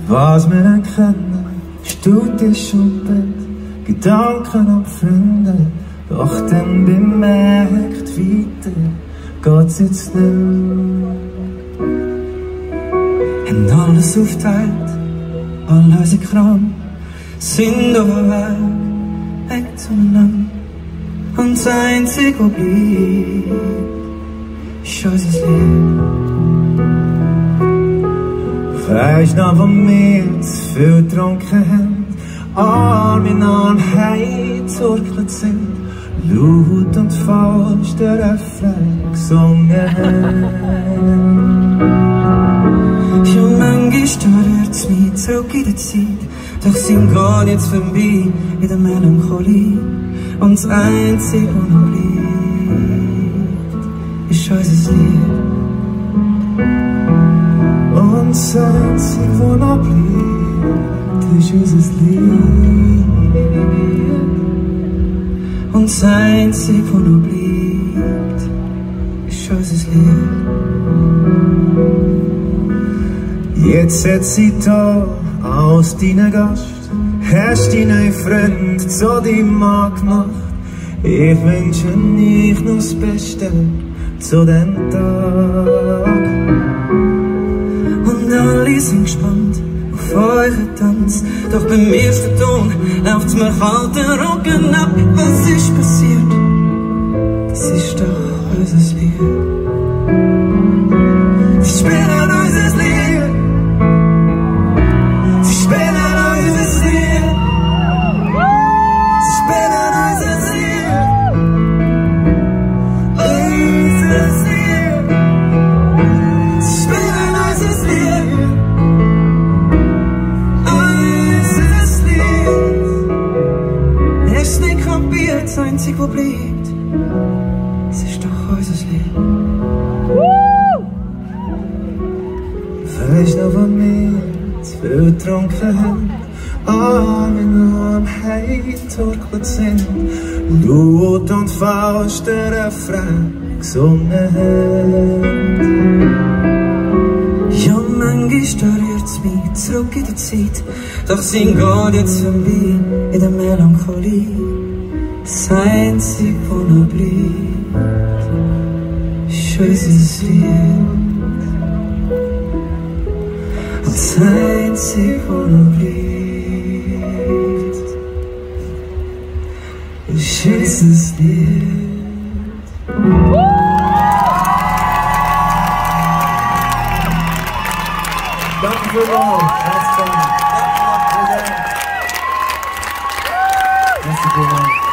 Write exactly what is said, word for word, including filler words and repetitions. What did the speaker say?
Was wir kennen, Stut ist und Bett, Gedanken und Freunde. Doch dann bemerkt weiter, geht's jetzt nicht. Haben alles aufteilt, all unsere Kram, sind auf dem Weg, weg zueinander. Und das Einzige, was bleibt, ist unser Leben. Weisst noch, wo wir zu viel getrunken haben, Arm in Arm heimgezurkelt sind, laut und falsch der Refrain gesungen haben. Ja, manchmal rührt's mich zurück in die Zeit, doch sind gar jetzt vorbei in der Melancholie. Und das Einzige, was noch bleibt, ist unser Lied. Und das Einzige, was noch bleibt, ist unser Lied. Und das Einzige, was noch bleibt, ist unser Lied. Jetzt setz sie da als deinen Gast, hast deinen Freund zu deinem Mann gemacht. Ich wünsche euch nur das Beste zu dem Tag. Und alle sind gespannt auf euren Tanz, doch beim ersten Ton läuft's mir kalt den Rücken ab. Was ist passiert? Das ist doch unser Lied. Sie spielen unser Lied. Sie spielen unser Lied. Sie spielen unser Lied. Unser Lied. Sie spielen unser Lied. Unser Lied. Erst nicht kapiert, das Einzige, was bleibt, es ist doch unser Lied. Weisst noch, wo wir zu viel getrunken haben, Arm in Arm heimgetorkelt sind, laut und falsch der Refrain gesungen haben. Ja, manchmal rührt's mich zurück in die Zeit, doch sind geht jetzt vorbei in der Melancholie. Das Einzige, was noch bleibt, ist unser Lied. Und das Einzige, was noch bleibt, ist unser Lied. Danke für die Aufmerksamkeit. Merci vielmals.